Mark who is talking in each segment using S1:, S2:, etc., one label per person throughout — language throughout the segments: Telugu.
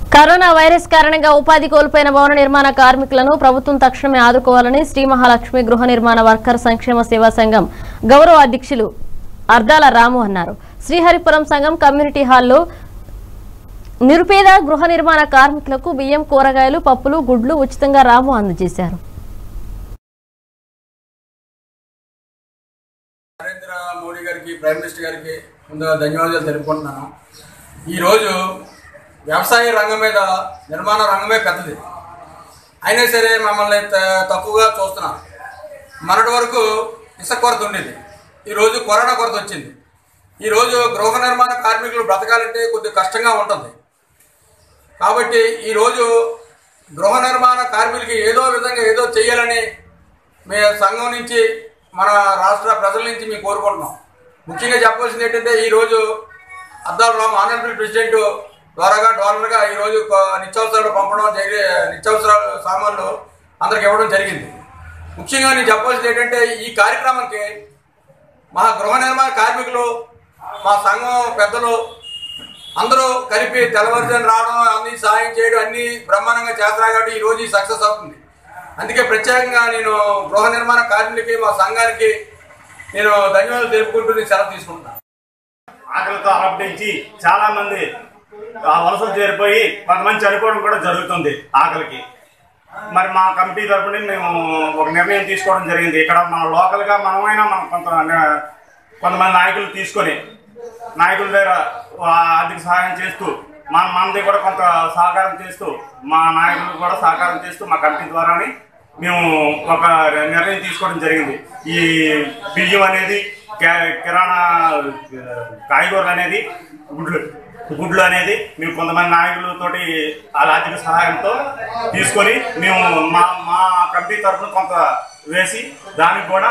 S1: కరోనా వైరస్ కారణంగా ఉపాధి కోల్పోయిన భవన నిర్మాణ కార్మికులను ప్రభుత్వం తక్షణమే ఆదుకోవాలని శ్రీ మహాలక్ష్మి గృహ నిర్మాణ వర్కర్ సంక్షేమ సేవా సంఘం గౌరవ అధ్యక్షులు అర్దాల రాము అన్నారు. శ్రీహరిపురం సంఘం కమ్యూనిటీ హాల్లో నిరుపేద గృహ నిర్మాణ కార్మికులకు బియ్యం, కూరగాయలు, పప్పులు, గుడ్లు ఉచితంగా రాము అందజేశారు.
S2: నరేంద్ర మోడీ గారికి, ప్రైమ్ మినిస్టర్ గారికి ముందుగా ధన్యవాదాలు తెలుపుకుంటున్నాను. ఈరోజు వ్యవసాయ రంగం మీద నిర్మాణ రంగమే పెద్దది అయినా సరే మమ్మల్ని తక్కువగా చూస్తున్నారు. మొన్నటి వరకు ఇసుక కొరత ఉండేది, ఈరోజు కరోనా కొరత వచ్చింది. ఈరోజు గృహ నిర్మాణ కార్మికులు బ్రతకాలంటే కొద్దిగా కష్టంగా ఉంటుంది. కాబట్టి ఈరోజు గృహ నిర్మాణ కార్మికులకి ఏదో విధంగా ఏదో చేయాలని మీ సంఘం నుంచి, మన రాష్ట్ర ప్రజల నుంచి మేము కోరుకుంటున్నాం. ముఖ్యంగా చెప్పాల్సింది ఏంటంటే, ఈరోజు అద్దాల రాము ఆనరబుల్ ప్రెసిడెంట్ ద్వారాగా డోనర్గా ఈరోజు నిత్యావసరాలు పంపడం నిత్యావసర సామాన్లు అందరికి ఇవ్వడం జరిగింది. ముఖ్యంగా నేను చెప్పాల్సింది ఏంటంటే, ఈ కార్యక్రమానికి మా గృహ నిర్మాణ కార్మికులు, మా సంఘం పెద్దలు అందరూ కలిపి తెల్లవారుజామున రావడం, అన్ని సహాయం చేయడం అన్నీ బ్రహ్మాండంగా చేస్తారు. కాబట్టి ఈరోజు ఈ సక్సెస్ అవుతుంది. అందుకే ప్రత్యేకంగా నేను గృహ నిర్మాణ కార్మికులకి, మా సంఘానికి నేను ధన్యవాదాలు తెలుపుకుంటూ నేను సెలవు తీసుకుంటున్నాను.
S3: ఆకలితో అలపించి చాలా మంది వలసలు చేరిపోయి కొంతమంది చనిపోవడం కూడా జరుగుతుంది ఆకలికి. మరి మా కమిటీ తరఫున మేము ఒక నిర్ణయం తీసుకోవడం జరిగింది. ఇక్కడ మన లోకల్గా మనమైనా మనం కొంతమంది నాయకులు తీసుకొని నాయకుల దగ్గర ఆర్థిక సహాయం చేస్తూ మనది కూడా కొంత సహకారం చేస్తూ, మా నాయకులు కూడా సహకారం చేస్తూ మా కమిటీ ద్వారానే మేము ఒక నిర్ణయం తీసుకోవడం జరిగింది. ఈ బియ్యం అనేది, కిరాణా కాయగూరలు అనేది, గుడ్లు అనేది మేము కొంతమంది నాయకులతోటి ఆర్థిక సహాయంతో తీసుకొని మేము మా కమిటీ తరఫున కొంత వేసి దానికి కూడా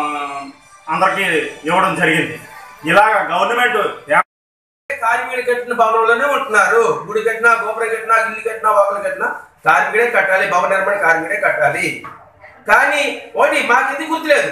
S3: అందరికీ ఇవ్వడం జరిగింది. ఇలాగ గవర్నమెంట్
S4: కార్మికులు కట్టిన భవనంలోనే ఉంటున్నారు. గుడి కట్టినా, గోపురం కట్టినా, ఇల్లు కట్టినా, వాకులు కట్టినా కార్మికుడే కట్టాలి, భవన నిర్మాణ కార్మికుడే కట్టాలి. కానీ ఒకటి మాకెందుకు గుర్తులేదు,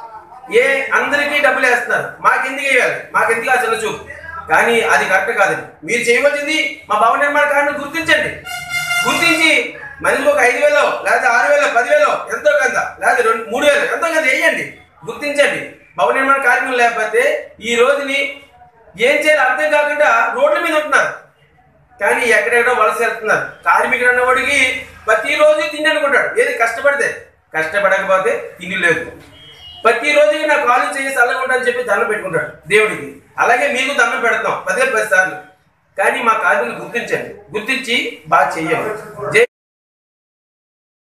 S4: అందరికీ డబ్బులు వేస్తున్నారు, మాకెందుకు వేయాలి, మాకెందుకు ఆ చిన్న చూపు. కానీ అది కరెక్ట్ కాదండి. మీరు చేయవలసింది మా భవన నిర్మాణ కార్మికులు గుర్తించండి. గుర్తించి మనిషికి ఒక 5,000 లేదా 6,000 10,000 ఎంతో కొంత, లేదా 3,000 ఎంతో కొంత వేయండి. గుర్తించండి. భవన నిర్మాణ కార్మికులు లేకపోతే ఈ రోజుని ఏం చేయాలి అర్థం కాకుండా రోడ్ల మీద ఉంటున్నారు. కానీ ఎక్కడెక్కడో వలస వెళ్తున్నారు. కార్మికుడు అన్నవాడికి ప్రతిరోజు తిండి అనుకుంటాడు. ఏది కష్టపడితే, కష్టపడకపోతే తిండి లేదు. ప్రతిరోజుకి నా కాలు చేసి చల్లగా అని చెప్పి దండం పెట్టుకుంటాడు దేవుడికి. అలాగే మీకు దండం పెడతాం 10 సార్లు. కానీ మా కార్మికులు గుర్తించండి, గుర్తించి బాగా చెయ్యండి.